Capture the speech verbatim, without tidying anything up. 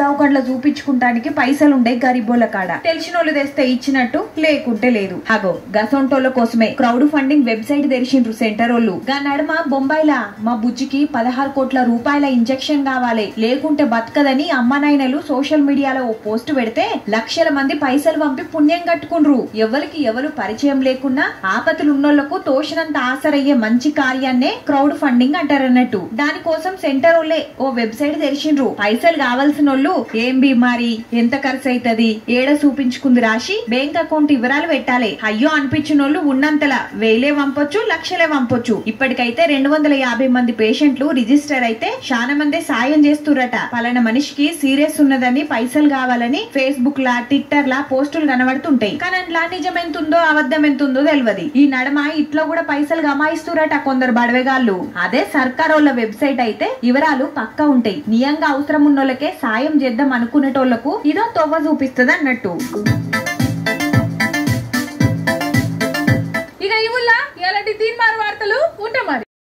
దావకండ్ల చూపించుకుంటానికి పైసలు ఉండే గరీబోల కాడ తెలిసినోళ్ళు తెస్తే ఇచ్చినట్టు లేకుంటే లేదు. అగో గసొంటోళ్ళ కోసమే క్రౌడ్ ఫండింగ్ వెబ్సైట్ తెరిచిండ్రు సెంటర్ వాళ్ళు. గా నడమ బొంబాయిలా మా బుజ్జికి పదహారు కోట్ల రూపాయల ఇంజెక్షన్ కావాలి లేకుంటే బతకదని అమ్మనాయనలు సోషల్ మీడియాలో ఓ పోస్ట్ పెడితే లక్షల మంది పైసలు పంపి పుణ్యం కట్టుకుండ్రు. ఎవరికి ఎవరు పరిచయం లేకున్నా ఆపతులున్నోళ్లకు తోషనంత ఆసరయ్యే మంచి కార్యాన్నే క్రౌడ్ ఫండింగ్ అంటారన్నట్టు. దానికోసం సెంటర్ వాళ్ళే ఓ వెబ్సైట్ తెరిచిండ్రు. పైసలు కావాల్సిన వాళ్ళు ఏం బీమారి, ఎంత ఖర్చు అవుతుంది, ఏడ చూపించుకుంది రాసి బ్యాంక్ అకౌంట్ వివరాలు పెట్టాలి. అయ్యో అనిపించిన వాళ్ళు ఉన్నంతలా వేలే పంపొచ్చు, లక్షలే పంపొచ్చు. ఇప్పటికైతే రెండు వందల యాభై మంది పేషెంట్లు రిజిస్టర్ అయితే చాలా మంది సాయం చేస్తురట. పలానా మనిషికి సీరియస్ ఉన్నదని పైసలు కావాలని ఫేస్బుక్ లా ట్విట్టర్ లా పోస్టులు కనబడుతుంటాయి. కానీ అట్లా నిజం ఎంతుందో అబద్ధం ఎంతుందో తెలియదు. ఈ నడమ ఇట్లా కూడా పైసలు గమాయిస్తురట కొందరు బడవేగాళ్ళు. అదే సర్కార్ వాళ్ళ వెబ్సైట్ అయితే వివరాలు పక్కా ఉంటాయి. నియంగా అవసరం ఉన్నోళ్ళకే సాయం చేద్దాం అనుకునేటోళ్లకు ఇదో తొవ్వ చూపిస్తుంది అన్నట్టు.